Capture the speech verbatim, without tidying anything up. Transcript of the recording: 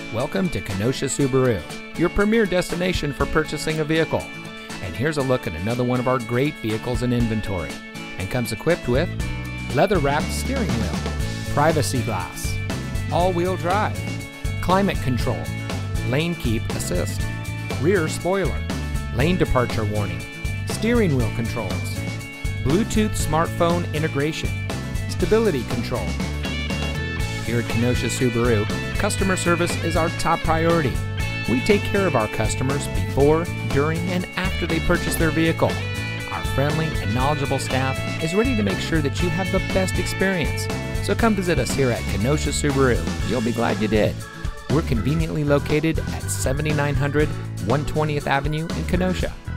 Welcome to Kenosha Subaru, your premier destination for purchasing a vehicle. And here's a look at another one of our great vehicles in inventory. And comes equipped with leather-wrapped steering wheel, privacy glass, all-wheel drive, climate control, lane keep assist, rear spoiler, lane departure warning, steering wheel controls, Bluetooth smartphone integration, stability control. Here at Kenosha Subaru, customer service is our top priority. We take care of our customers before, during, and after they purchase their vehicle. Our friendly and knowledgeable staff is ready to make sure that you have the best experience. So come visit us here at Kenosha Subaru. You'll be glad you did. We're conveniently located at seventy-nine hundred one hundred twentieth Avenue in Kenosha.